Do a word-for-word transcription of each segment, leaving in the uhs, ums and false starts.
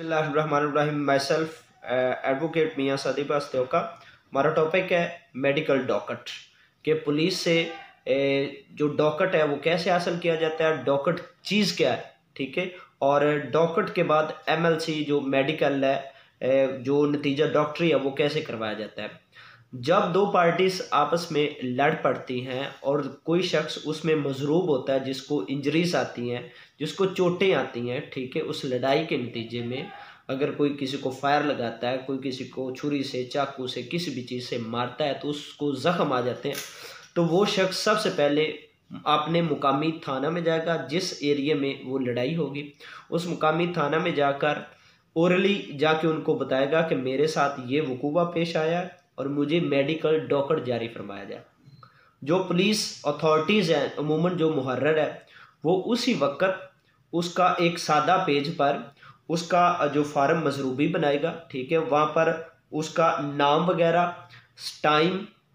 बिस्मिल्लाहिर्रहमानिर्रहीम। My self advocate मियाँ सदीब हस्तियों का हमारा टॉपिक है मेडिकल डॉकट के पुलिस से ए, जो डॉकट है वो कैसे हासिल किया जाता है, डॉकट चीज़ क्या है, ठीक है। और डॉकट के बाद एमएलसी जो मेडिकल है, ए, जो नतीजा डॉक्टरी है वो कैसे करवाया जाता है। जब दो पार्टीज आपस में लड़ पड़ती हैं और कोई शख्स उसमें मजरूब होता है, जिसको इंजरीज आती हैं, जिसको चोटें आती हैं, ठीक है, उस लड़ाई के नतीजे में अगर कोई किसी को फायर लगाता है, कोई किसी को छुरी से, चाकू से, किसी भी चीज़ से मारता है तो उसको जख्म आ जाते हैं, तो वो शख्स सबसे पहले अपने मुकामी थाना में जाएगा जिस एरिया में वो लड़ाई होगी। उस मुकामी थाना में जाकर ओरली जाके उनको बताएगा कि मेरे साथ ये वकूआ पेश आया है और मुझे मेडिकल डॉकट जारी फरमाया जाए। जो पुलिस अथॉरिटीज़ हैं, अमूमन जो मुहर्रर है, वो उसी वक्त उसका एक सादा पेज पर उसका जो फार्म मजरूबी बनाएगा, ठीक है, वहाँ पर उसका नाम वगैरह, टाइम,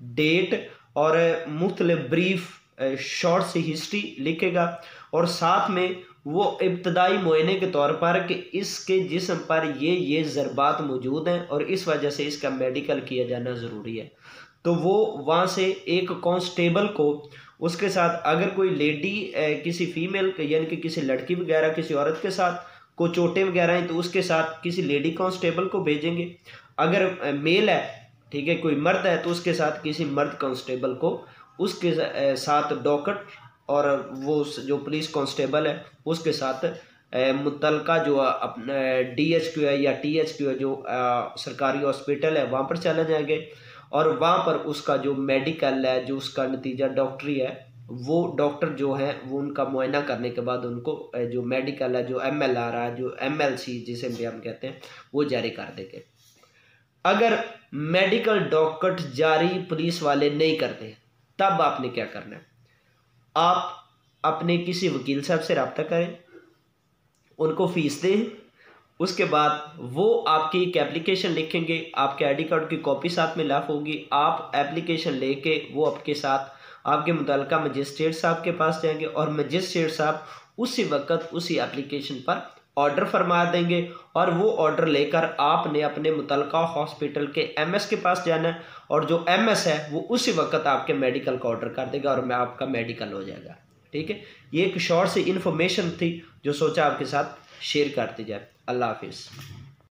डेट और मुख्तलिफ ब्रीफ शॉर्ट सी हिस्ट्री लिखेगा और साथ में वो इब्तदाई मुआयने के तौर पर कि इसके जिस्म पर ये ये ज़रबात मौजूद हैं और इस वजह से इसका मेडिकल किया जाना ज़रूरी है। तो वो वहाँ से एक कांस्टेबल को उसके साथ, अगर कोई लेडी किसी फीमेल यानी कि किसी लड़की वगैरह किसी औरत के साथ को चोटें वगैरह हैं तो उसके साथ किसी लेडी कांस्टेबल को भेजेंगे। अगर मेल है, ठीक है, कोई मर्द है तो उसके साथ किसी मर्द कांस्टेबल को उसके साथ डॉकट और वो जो पुलिस कांस्टेबल है उसके साथ मुतलका जो अपना डी एच क्यू है या टी एच क्यू है, जो आ, सरकारी हॉस्पिटल है, वहाँ पर चले जाएंगे और वहाँ पर उसका जो मेडिकल है, जो उसका नतीजा डॉक्टरी है, वो डॉक्टर जो है वो उनका मुआयना करने के बाद उनको जो मेडिकल है, जो एम एल आ रहा है, जो एम एल सी जिसे भी हम कहते हैं, वो जारी कर देंगे। अगर मेडिकल डॉकट जारी पुलिस वाले नहीं करते तब आपने क्या करना है, आप अपने किसी वकील साहब से रब्ता करें, उनको फीस दें, उसके बाद वो आपकी एक एप्लीकेशन लिखेंगे, आपके आईडी कार्ड की कॉपी साथ में लाफ होगी, आप एप्लीकेशन लेके वो आपके साथ आपके मुतल्लिका मजिस्ट्रेट साहब के पास जाएंगे और मजिस्ट्रेट साहब उसी वक्त उसी एप्लीकेशन पर ऑर्डर फरमा देंगे और वो ऑर्डर लेकर आपने अपने मुतल्लिका हॉस्पिटल के एमएस के पास जाना है और जो एमएस है वो उसी वक्त आपके मेडिकल का ऑर्डर कर देगा और मैं आपका मेडिकल हो जाएगा, ठीक है। ये एक शॉर्ट सी इन्फॉर्मेशन थी जो सोचा आपके साथ शेयर करती जाए। अल्लाह हाफिज़।